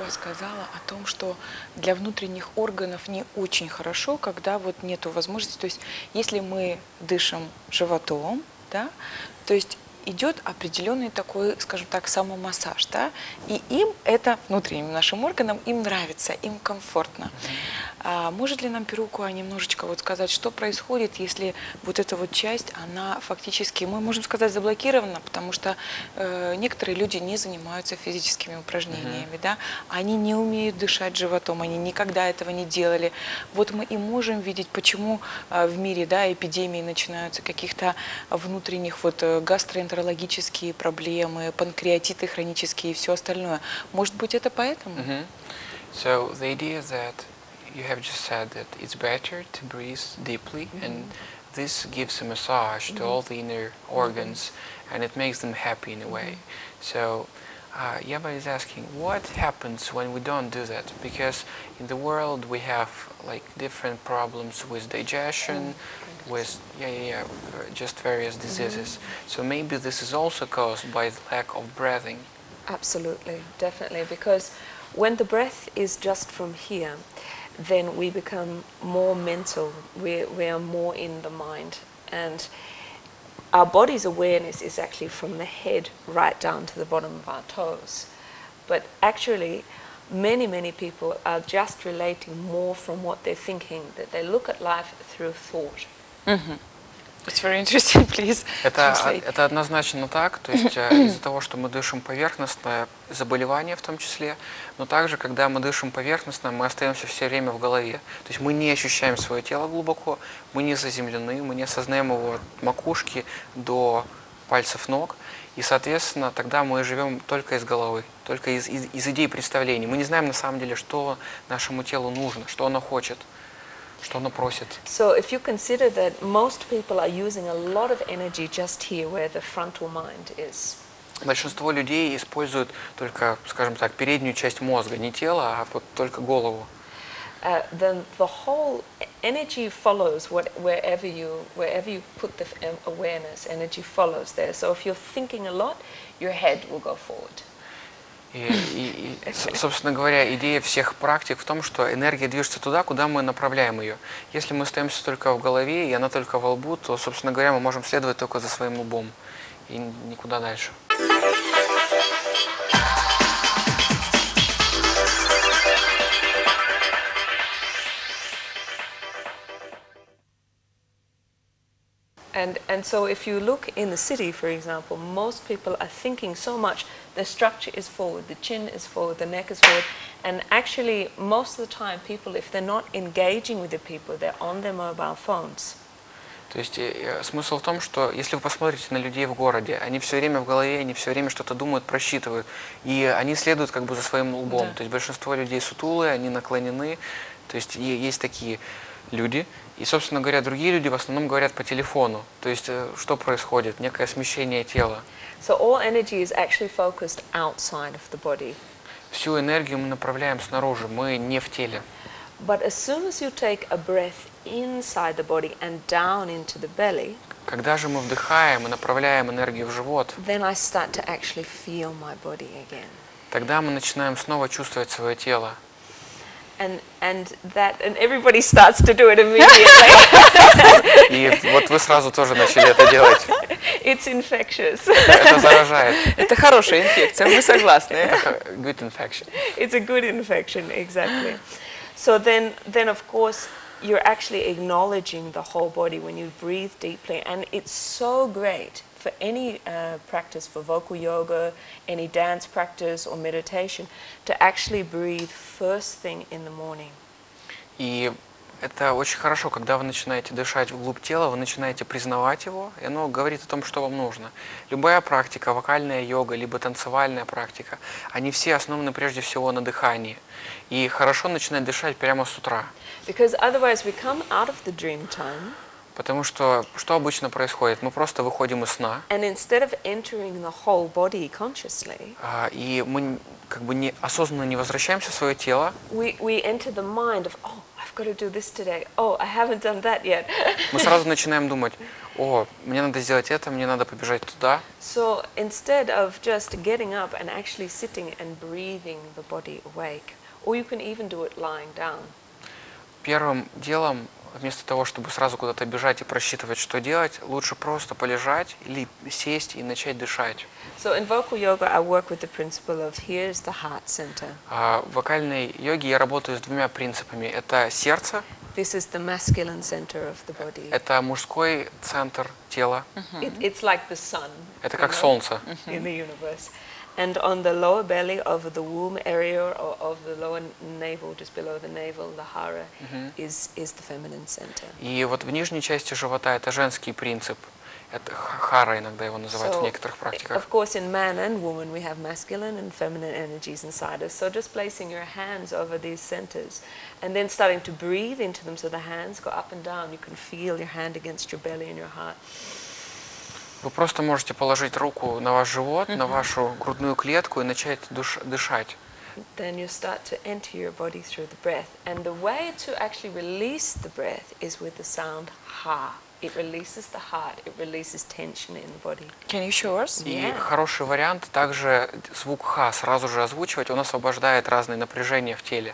такое сказала о том, что для внутренних органов не очень хорошо, когда вот нету возможности, то есть если мы дышим животом, да, то есть идет определенный такой, скажем так, самомассаж, да, и им это, внутренним нашим органам, им нравится, им комфортно. Может ли нам Перукуа немножечко вот сказать, что происходит, если вот эта вот часть, она фактически, мы можем сказать, заблокирована, потому что некоторые люди не занимаются физическими упражнениями, да, они не умеют дышать животом, они никогда этого не делали. Вот мы и можем видеть, почему в мире, да, эпидемии начинаются каких-то внутренних вот гастроэнтерологические проблемы, панкреатиты хронические и все остальное. Может быть, это поэтому? So the idea that you have just said that it's better to breathe deeply, and this gives a massage to all the inner organs, and it makes them happy in a way. So Yaba is asking, what happens when we don't do that? Because in the world we have like different problems with digestion, with just various diseases. So maybe this is also caused by the lack of breathing. Absolutely, definitely, because when the breath is just from here, then we become more mental, we are more in the mind, and our body's awareness is actually from the head right down to the bottom of our toes. But actually, many people are just relating more from what they're thinking, that they look at life through thought. It's very interesting, please. Это однозначно так, то есть из-за того, что мы дышим поверхностно, заболевания в том числе, но также, когда мы дышим поверхностно, мы остаемся все время в голове. То есть мы не ощущаем свое тело глубоко, мы не заземлены, мы не осознаем его от макушки до пальцев ног, и, соответственно, тогда мы живем только из головы, только из идей представлений. Мы не знаем на самом деле, что нашему телу нужно, что оно хочет. Что оно просит. So if you consider that most people are using a lot of energy just here where the frontal mind is. Большинство людей используют только, скажем так, переднюю часть мозга, не тело, а вот только голову. Then the whole energy follows wherever you put the awareness, energy follows there. So if you're thinking a lot, your head will go forward. И, собственно говоря, идея всех практик в том, что энергия движется туда, куда мы направляем ее. Если мы остаемся только в голове, и она только во лбу, то, собственно говоря, мы можем следовать только за своим лбом и никуда дальше. And so if you look in the city, for example, most people are thinking so much, the structure is forward, the chin is forward, the neck is forward, and actually most of the time people, if they're not engaging with the people, they're on their mobile phones. То есть смысл в том, что если вы посмотрите на людей в городе, они все время в голове, они все время что-то думают, просчитывают, и они следуют как бы за своим лбом. Да. То есть большинство людей сутулые, они наклонены, то есть есть такие люди. И, собственно говоря, другие люди в основном говорят по телефону. То есть что происходит? Некое смещение тела. So all energy is actually focused outside of the body. Всю энергию мы направляем снаружи, мы не в теле. But as soon as you take a breath inside the body and down into the belly, когда же мы вдыхаем и направляем энергию в живот, then I start to actually feel my body again. Тогда мы начинаем снова чувствовать свое тело. And everybody starts to do it immediately. И вот вы сразу тоже начали это делать. It's infectious. Это заражает. Это хорошая инфекция, мы согласны. Это good infection. It's a good infection, exactly. So then of course you're actually acknowledging the whole body when you breathe deeply, and it's so great for any practice, for vocal yoga, any dance practice or meditation, to actually breathe first thing in the morning. И это очень хорошо, когда вы начинаете дышать вглубь тела, вы начинаете признавать его, и оно говорит о том, что вам нужно. Любая практика, вокальная йога, либо танцевальная практика, они все основаны прежде всего на дыхании. И хорошо начинать дышать прямо с утра. Because otherwise we come out of the dream time. Потому что обычно происходит? Мы просто выходим из сна. And instead of entering the whole body consciously, и мы как бы осознанно не возвращаемся в свое тело. We enter the mind of, oh, I've got to do this today. Oh, I haven't done that yet. Мы сразу начинаем думать, о, мне надо сделать это, мне надо побежать туда. So instead of just getting up and actually sitting and breathing the body awake, or you can even do it lying down. Первым делом, вместо того, чтобы сразу куда-то бежать и просчитывать, что делать, лучше просто полежать или сесть и начать дышать. So in vocal yoga, I work with the principle of here's the heart center. А в вокальной йоге я работаю с двумя принципами. Это сердце, This is the masculine center of the body. это мужской центр тела, It's like the sun. это you как know, солнце. in the universe. And on the lower belly of the womb area or of the lower navel, just below the navel, the hara, is the feminine center. И вот в нижней части живота это женский принцип. Это хара иногда его называют в некоторых практиках. Of course, in man and woman, we have masculine and feminine energies inside us. So just placing your hands over these centers and then starting to breathe into them so the hands go up and down. You can feel your hand against your belly and your heart. Вы просто можете положить руку на ваш живот, на вашу грудную клетку и начать дышать. Then you start to enter your body through the breath. And the way to actually release the breath is with the sound ha. It releases the heart, it releases tension in the body. Can you show us? И хороший вариант также звук ха сразу же озвучивать, он освобождает разные напряжения в теле.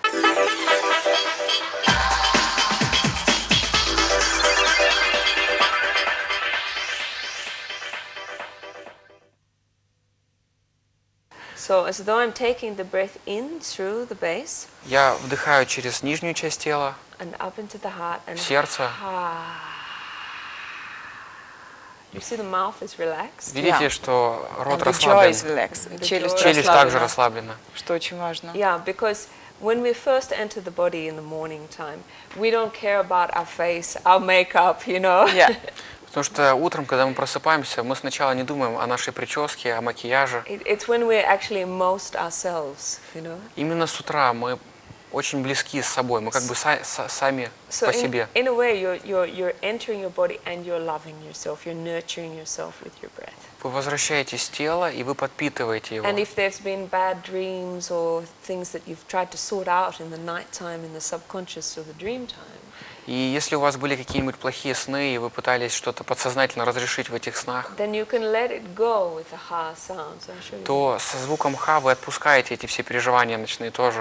So as though I'm taking the breath in through the base Я вдыхаю через нижнюю часть тела, and up into the heart and сердце. You see the mouth is relaxed. Видите, что рот And the jaw is расслаблен, relaxed. Челюсть челюсть также расслаблена, расслаблена. что очень важно. Yeah, because when we first enter the body in the morning time, we don't care about our face, our makeup, you know. Yeah. Потому что утром, когда мы просыпаемся, мы сначала не думаем о нашей прическе, о макияже. It's when we're actually most ourselves, you know. Именно с утра мы очень близки с собой, мы как бы сами So по себе. in a way, you're entering your body and you're loving yourself. You're nurturing yourself with your breath. Вы возвращаетесь в тело, и вы подпитываете его. And if there's been bad dreams or things that you've tried to sort out in the night time, in the subconscious or the dream time, И если у вас были какие-нибудь плохие сны, и вы пытались что-то подсознательно разрешить в этих снах, then you can let it go with the ha sound. So I'll show you. то со звуком ха вы отпускаете эти все переживания ночные тоже.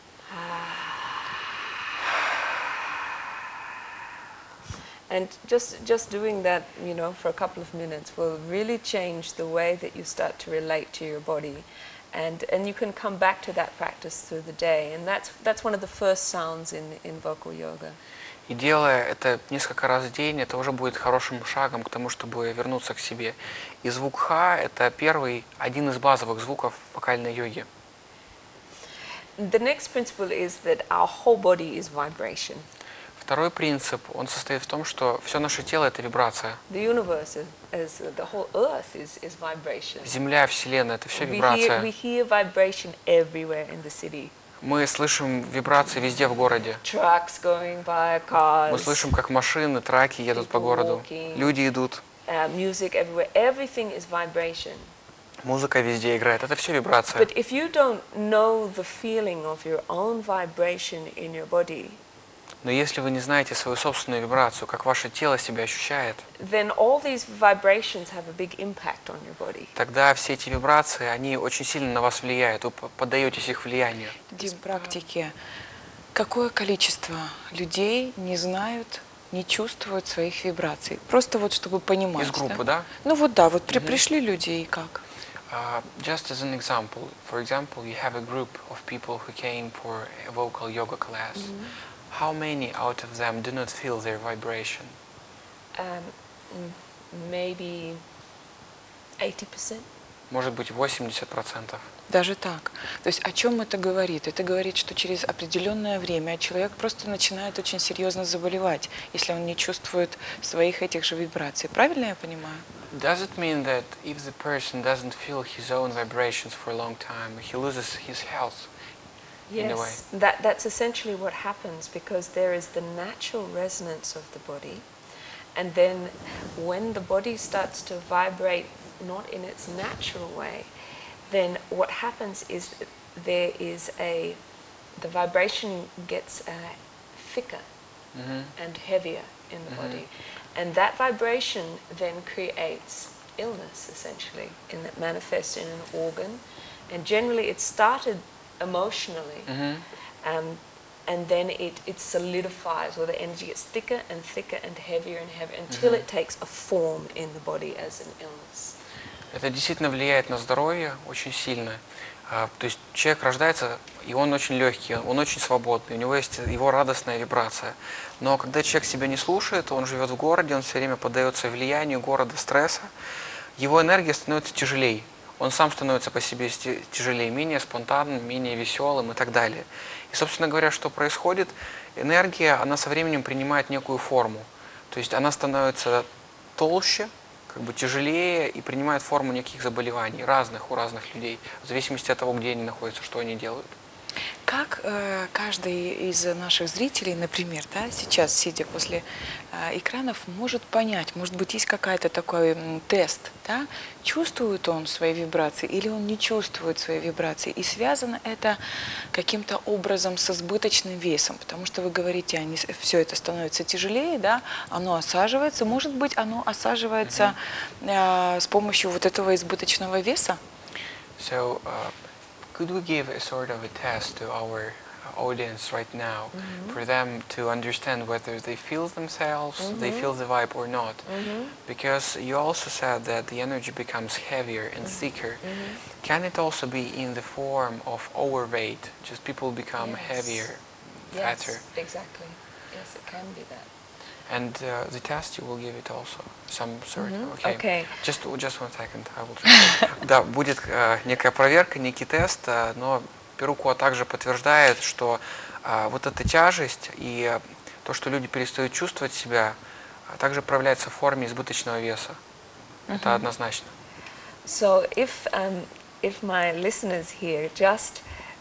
And just doing that, you know, for a couple of minutes will really change the way that you start to relate to your body. And you can come back to that practice through the day. And that's one of the first sounds in vocal yoga. И делая это несколько раз в день, это уже будет хорошим шагом к тому, чтобы вернуться к себе. И звук ха – это один из базовых звуков вокальной йоги. The next principle is that our whole body is vibration. Второй принцип, он состоит в том, что все наше тело – это вибрация. The universe, the whole earth is vibration. Земля, Вселенная – это все We вибрация. hear vibration everywhere in the city. Мы слышим вибрации везде в городе. Trucks going by, cars. Мы слышим, как машины, траки едут по городу. Люди идут. Music everywhere. Everything is vibration. Музыка везде играет. Это все вибрация. But if you don't know the feeling of your own vibration in your body, Но если вы не знаете свою собственную вибрацию, как ваше тело себя ощущает, then all these vibrations have a big impact on your body. тогда все эти вибрации, они очень сильно на вас влияют. Вы поддаетесь их влиянию. В практике какое количество людей не знают, не чувствуют своих вибраций? Просто вот чтобы понимать. Из группы, да? Ну вот да, вот пришли люди и как? Just as an example, for example, you have a group of people who came for a vocal yoga class. How many out of them do not feel their vibration? Maybe 80%. Может быть, 80%. Даже так. То есть о чем это говорит? Это говорит, что через определенное время человек просто начинает очень серьезно заболевать, если он не чувствует своих этих же вибраций. Правильно я понимаю? Does it mean that if the person doesn't feel his own vibrations for a long time, he loses his health? In a way. Yes, that's essentially what happens, because there is the natural resonance of the body, and then when the body starts to vibrate not in its natural way, then what happens is that the vibration gets thicker and heavier in the body. And that vibration then creates illness, essentially, and that manifests in an organ. And generally it started emotionally, and then it solidifies, or the energy gets thicker and thicker and heavier until it takes a form in the body as an illness. Это действительно влияет на здоровье очень сильно. То есть человек рождается, и он очень легкий, он очень свободный, у него есть его радостная вибрация. Но когда человек себя не слушает, он живет в городе, он все время поддается влиянию города, стресса, его энергия становится тяжелее. Он сам становится по себе тяжелее, менее спонтанным, менее веселым и так далее. И, собственно говоря, что происходит? Энергия, она со временем принимает некую форму. То есть она становится толще, как бы тяжелее и принимает форму неких заболеваний, у разных людей, в зависимости от того, где они находятся, что они делают. Как каждый из наших зрителей, например, да, сейчас, сидя после экранов, может понять, может быть, есть какой-то такой тест, да, чувствует он свои вибрации или он не чувствует свои вибрации, и связано это каким-то образом с избыточным весом, потому что вы говорите, все это становится тяжелее, да, оно осаживается, может быть, оно осаживается с помощью вот этого избыточного веса? So, could we give a sort of a test to our audience right now for them to understand whether they feel themselves, they feel the vibe or not? Because you also said that the energy becomes heavier and thicker. Can it also be in the form of overweight? Just people become heavier, fatter? Yes, exactly. Yes, it can be that. And the test you will give it also some sort. Okay. Just 1 second. I will just да, будет некая проверка, некий тест, но Перукуа также подтверждает, что вот эта тяжесть и то, что люди перестают чувствовать себя, также проявляется в форме избыточного веса. Это однозначно. So if my listeners here just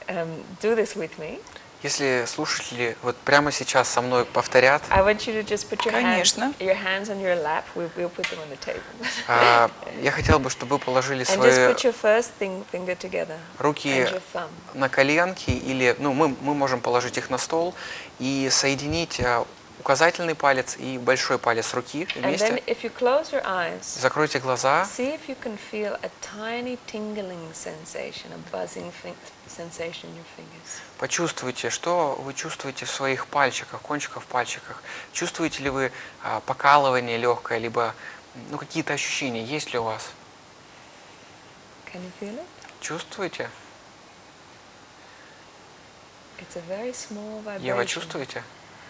do this with me. Если слушатели вот прямо сейчас со мной повторят, I want you to just put your hands on your lap. We'll put them on the table. Я хотел бы, чтобы вы положили And свои just put your first finger together. руки And your thumb. на коленки, или мы можем положить их на стол и соединить указательный палец и большой палец руки And then вместе. if you close your eyes, Закройте глаза. see if you can feel a tiny tingling sensation, a buzzing sensation in your fingers. Почувствуйте, что вы чувствуете в своих пальчиках, кончиках пальчиках. Чувствуете ли вы покалывание легкое, либо какие-то ощущения, есть ли у вас? Can you feel it? Чувствуете? It's a very small vibration. Ева, чувствуете?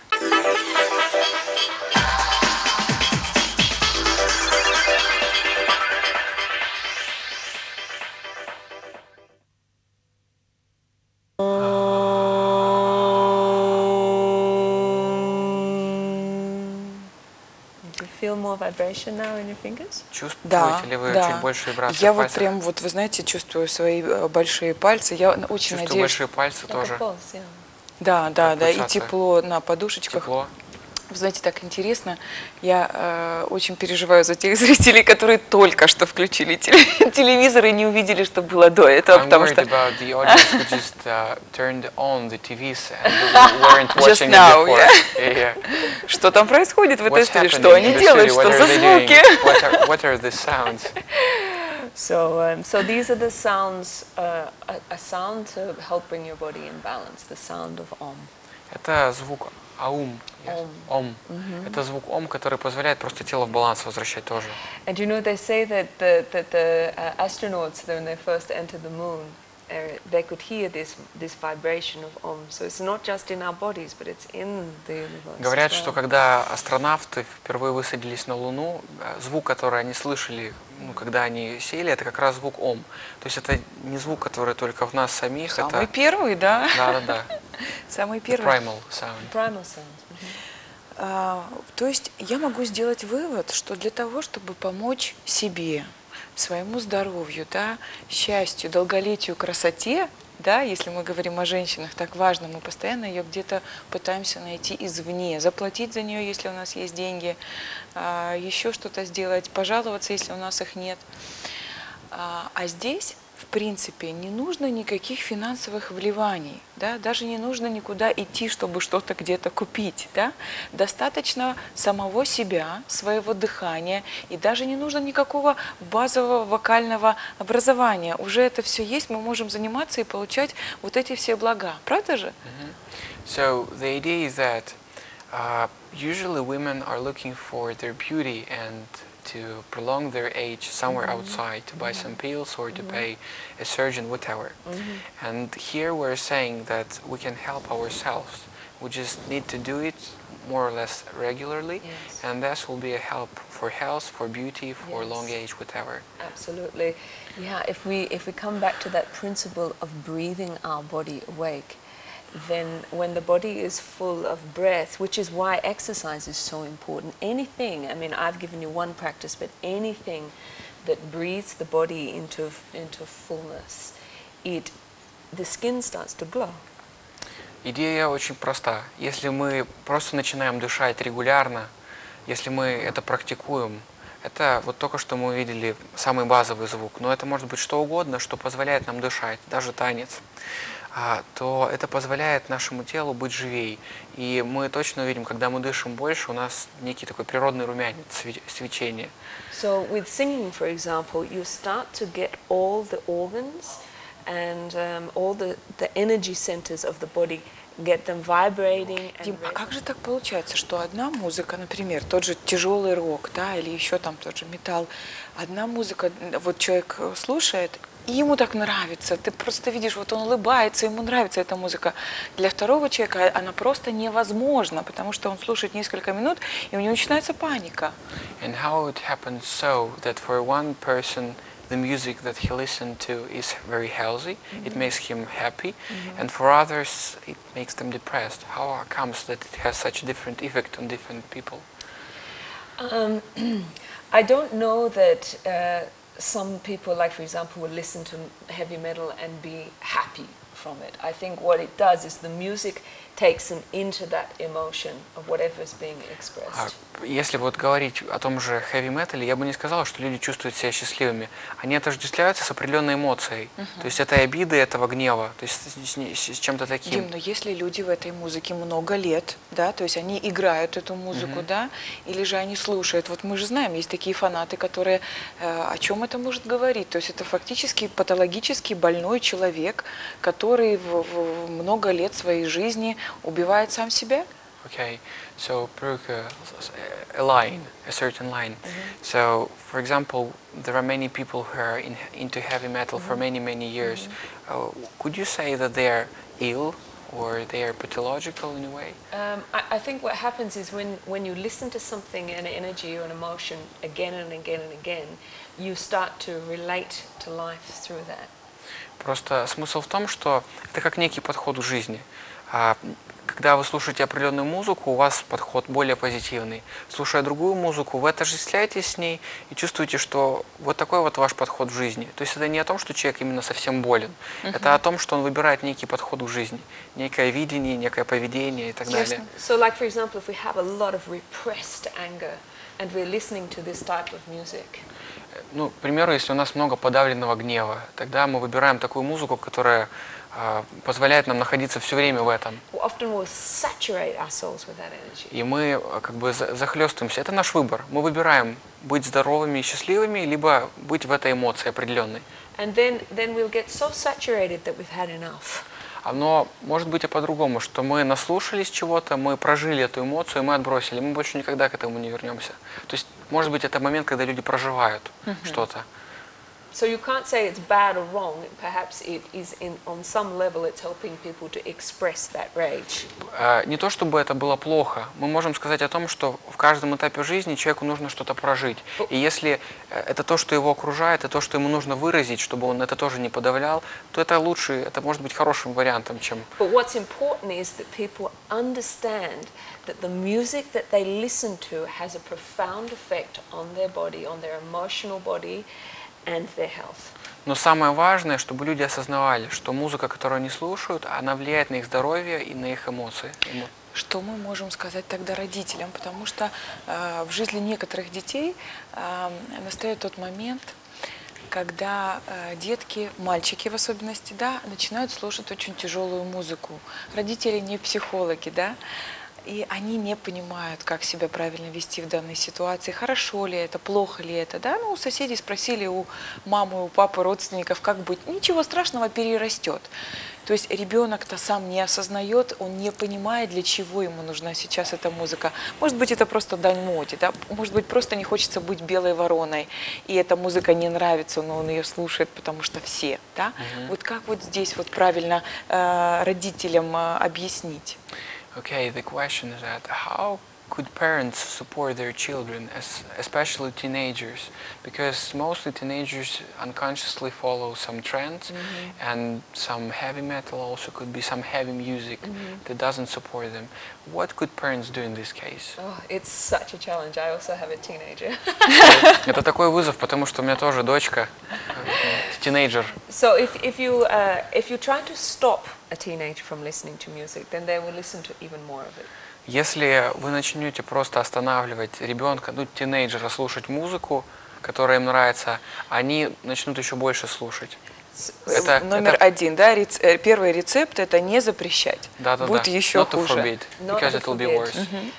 Do you feel more vibration now in your fingers? Чувствуете ли вы чуть больше вибрации Я в вот пальцах? прям, вот вы знаете, чувствую свои большие пальцы. Я очень Чувствую надеюсь. большие пальцы Like тоже. a pulse, yeah. Да, и пульсация. тепло на подушечках. Тепло. Вы знаете, так интересно. Я очень переживаю за тех зрителей, которые только что включили телевизор и не увидели, что было до этого, I'm потому worried что about the audience who just turned on the TVs and weren't Just watching now, it before. Yeah. что там происходит в этой What's студии, happening что они in the делают, studio? что What за are they doing? звуки. What are these sounds? So these are the sounds, a sound to help bring your body in balance, the sound of Om. Это звук аум. Yes. Ом. Это звук ом, который позволяет просто тело в баланс возвращать тоже. And you know, they say that the astronauts, when they first entered the moon, they could hear this vibration of Om. So it's not just in our bodies, but it's in the universe. Говорят, as well. что когда астронавты впервые высадились на Луну, звук, который они слышали, когда они сели, это как раз звук ом. То есть это не звук, который только в нас самих, Самый это... первый, да? Да. Самый первый. Primal sound. Primal sound. То есть я могу сделать вывод, что для того, чтобы помочь себе, своему здоровью, да, счастью, долголетию, красоте, да, если мы говорим о женщинах, так важно, мы постоянно ее где-то пытаемся найти извне, заплатить за нее, если у нас есть деньги, еще что-то сделать, пожаловаться, если у нас их нет. А здесь, в принципе, не нужно никаких финансовых вливаний, да? Даже не нужно никуда идти, чтобы что-то где-то купить. Да? Достаточно самого себя, своего дыхания, и даже не нужно никакого базового вокального образования. Уже это все есть, мы можем заниматься и получать вот эти все блага. Правда же? So the idea is that usually women are looking for their beauty and to prolong their age somewhere outside, to buy some pills or to pay a surgeon, whatever. And here we're saying that we can help ourselves. We just need to do it more or less regularly, Yes. and this will be a help for health, for beauty, for long Yes. age, whatever. Absolutely. Yeah, if we come back to that principle of breathing our body awake, then when the body is full of breath, which is why exercise is so important, anything, I mean, I've given you one practice, but anything that breathes the body into fullness, the skin starts to glow. Идея очень проста. Если мы просто начинаем дышать регулярно, если мы это практикуем, это вот только что мы увидели самый базовый звук, но это может быть что угодно, что позволяет нам дышать, даже танец, то это позволяет нашему телу быть живей. И мы точно увидим, когда мы дышим больше, у нас некий такой природный румянец, свечение. So with singing, for example, you start to get all the organs and all the energy centers of the body, get them vibrating. Дим, а как же так получается, что одна музыка, например, тот же тяжелый рок, да, или еще там тот же металл, одна музыка, вот человек слушает, и ему так нравится, ты просто видишь, вот он улыбается, ему нравится эта музыка. Для второго человека она просто невозможна, потому что он слушает несколько минут, и у него начинается паника. And how it happens so that for one person the music that he listened to is very healthy, it makes him happy, and for others it makes them depressed. How comes that it has such a different effect on different people? I don't know that some people, like for example, will listen to heavy metal and be happy from it. I think what it does is the music takes them into that emotion of whatever is being expressed. Если вот говорить о том же хэви-метале, я бы не сказала, что люди чувствуют себя счастливыми. Они отождествляются с определенной эмоцией. То есть этой обиды, этого гнева, то есть с чем-то таким. Дим, но если люди в этой музыке много лет, да, то есть они играют эту музыку, да, или же они слушают, вот мы же знаем, есть такие фанаты, которые, о чем это может говорить? То есть это фактически патологически больной человек, который в много лет своей жизни убивает сам себя? Okay, so a certain line. So, for example, there are many people who are into heavy metal for many years. Could you say that they are ill or they are pathological in a way? I think what happens is when you listen to something, an energy or an emotion again and again and again, you start to relate to life through that. Просто смысл в том, что это как некий подход к жизни. Когда вы слушаете определенную музыку, у вас подход более позитивный. Слушая другую музыку, вы отождествляетесь с ней и чувствуете, что вот такой вот ваш подход в жизни. То есть это не о том, что человек именно совсем болен. Это о том, что он выбирает некий подход к жизни, некое видение, некое поведение и так далее. So like for example, if we have a lot of repressed anger and we're listening to this type of music. Ну, к примеру, если у нас много подавленного гнева, тогда мы выбираем такую музыку, которая позволяет нам находиться все время в этом. И мы как бы захлестываемся. Это наш выбор. Мы выбираем быть здоровыми и счастливыми, либо быть в этой эмоции определенной. Оно может быть и по-другому, что мы наслушались чего-то, мы прожили эту эмоцию, мы отбросили, мы больше никогда к этому не вернемся. То есть, может быть, это момент, когда люди проживают что-то. So you can't say it's bad or wrong. Perhaps it is on some level it's helping people to express that rage. Не то чтобы это было плохо. Мы можем сказать о том, что в каждом этапе жизни человеку нужно что-то прожить. И если это то, что его окружает, и то, что ему нужно выразить, чтобы он это тоже не подавлял, то это лучше, это может быть хорошим вариантом, чем... But what's important is that people understand that the music that they listen to has a profound effect on their body, on their emotional body, and their health. Но самое важное, чтобы люди осознавали, что музыка, которую они слушают, она влияет на их здоровье и на их эмоции. Что мы можем сказать тогда родителям? Потому что в жизни некоторых детей настает тот момент, когда детки, мальчики в особенности, да, начинают слушать очень тяжелую музыку. Родители не психологи, да, и они не понимают, как себя правильно вести в данной ситуации, хорошо ли это, плохо ли это, да, ну, у соседей спросили, у мамы, у папы, родственников, как быть, ничего страшного, перерастет. То есть ребенок-то сам не осознает, он не понимает, для чего ему нужна сейчас эта музыка. Может быть, это просто дань моде, да? Может быть, просто не хочется быть белой вороной, и эта музыка не нравится, но он ее слушает, потому что все, да? Вот как вот здесь вот правильно родителям объяснить? Okay, the question is that how could parents support their children, especially teenagers? Because mostly teenagers unconsciously follow some trends, and some heavy metal also could be some heavy music that doesn't support them. What could parents do in this case? Oh, it's such a challenge. I also have a teenager. Это такой вызов, потому что у меня тоже дочка, тинейджер. So if you try to stop a teenager from listening to music, then they will listen to even more of it. Если вы начнете просто останавливать ребенка, ну, тинейджера, слушать музыку, которая им нравится, они начнут еще больше слушать. Номер один, да, первый рецепт – это не запрещать. Да-да-да. Будет еще Not to хуже. forbid, because it will be worse.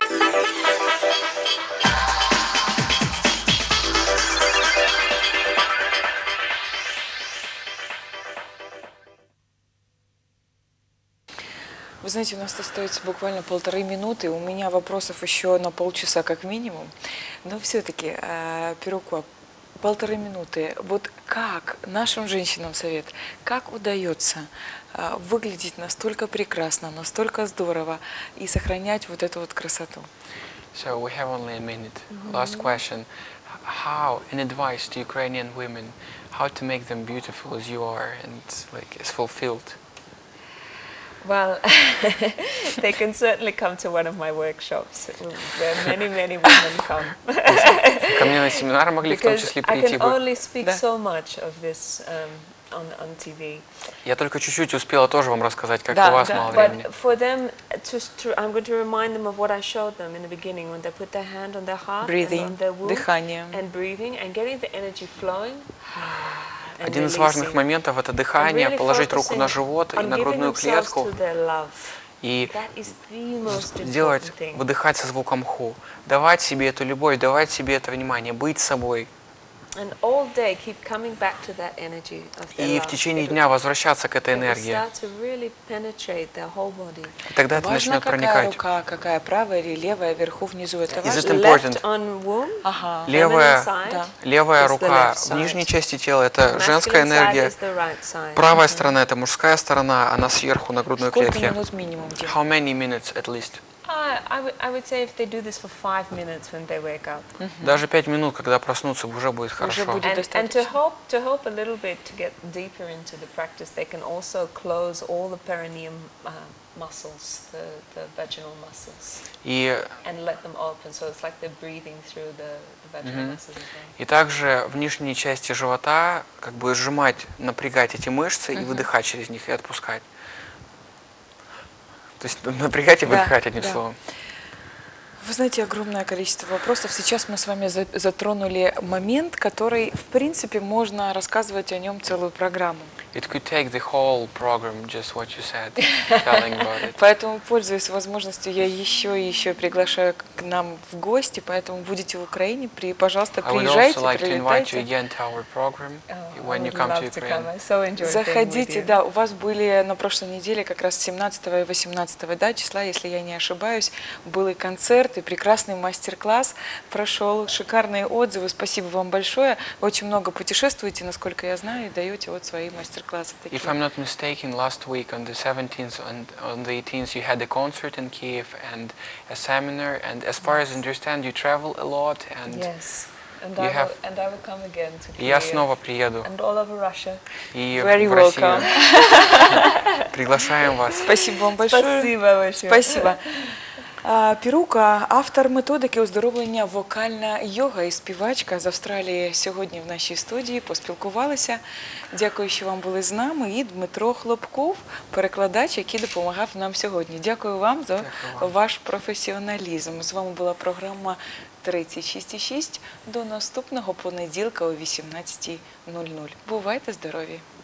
Вы знаете, у нас остается буквально 1,5 минуты. У меня вопросов еще на полчаса как минимум. Но все-таки, Пируко, 1,5 минуты. Вот как нашим женщинам совет, как удается выглядеть настолько прекрасно, настолько здорово и сохранять вот эту вот красоту? So we have only a minute. Last question. How, in advice to Ukrainian women, how to make them beautiful as you are and like as fulfilled? Well, they can certainly come to one of my workshops, where many women come. Ко мне на семинар могли в том числе Because I прийти can бы. only speak so much of this on TV. Я только чуть-чуть успела тоже вам рассказать, как Да, у вас да. мало времени. But for them, I'm going to remind them of what I showed them in the beginning, when they put their hand on their heart and Breathing, on their womb, дыхание. and breathing, and getting the energy flowing. And Один из важных releasing. моментов – это And дыхание, really положить руку focusing на живот и on на giving грудную themselves клетку to their love. и That is the most делать, important thing. выдыхать со звуком ху. Давать себе эту любовь, давать себе это внимание, быть собой. And all day keep coming back to that energy of their И love. в течение It дня will- возвращаться к этой it will энергии. start to really penetrate their whole body. И тогда это Важно, начнет какая проникать. рука, какая правая или левая, вверху, внизу. Это Is it важно? important? Left on womb, Ага. Левая, feminine side, да. левая is the рука left в side. нижней части тела – это женская masculine side энергия. is the right side. Правая сторона – это мужская сторона, она сверху на грудной Сколько клетке. минут минимум делать? How many minutes at least? I would say if they do this for 5 minutes when they wake up. Даже 5 минут, когда проснутся, уже будет хорошо. будет. And Достаточно. to help a little bit to get deeper into the practice, they can also close all the perineum muscles, the vaginal muscles, И and let them open. So it's like they're breathing through the vaginal muscles as well. И также в нижней части живота как бы сжимать, напрягать эти мышцы и выдыхать через них и отпускать. То есть напрягать и Да, выдыхать одним да. словом. Вы знаете, огромное количество вопросов. Сейчас мы с вами затронули момент, который, в принципе, можно рассказывать о нем целую программу. It could take the whole program, just what you said, telling about it. Поэтому, пользуясь возможностью, я еще и еще приглашаю к нам в гости, поэтому будете в Украине, пожалуйста, I would приезжайте, also like to invite you прилетайте. again to our program when you come to Ukraine. I so enjoyed being with Заходите, you. да, у вас были на прошлой неделе, как раз 17 и 18 да, числа, если я не ошибаюсь, был и концерт, и прекрасный мастер-класс прошел, шикарные отзывы, спасибо вам большое. Вы очень много путешествуете, насколько я знаю, и даете вот свои мастер-классы такие. If I'm not mistaken, last week on the 17th and on the 18th you had a concert in Kiev and a seminar, and as far as I understand you travel a lot, and Yes, and You have- I will come again to и я Kyiv снова приеду and all over Russia. и Very в Россию. welcome. Приглашаем вас. Спасибо вам большое. Спасибо большое. Спасибо. Пірука, автор методики оздоровлення вокальна йога і співачка з Австралії сьогодні в нашій студії поспілкувалися. Дякую, що вам були з нами. І Дмитро Хлопков, перекладач, який допомагав нам сьогодні. Дякую вам за Дякую вам. ваш професіоналізм. З вами була програма 36,6. До наступного понеділка о 18:00. Бувайте здорові!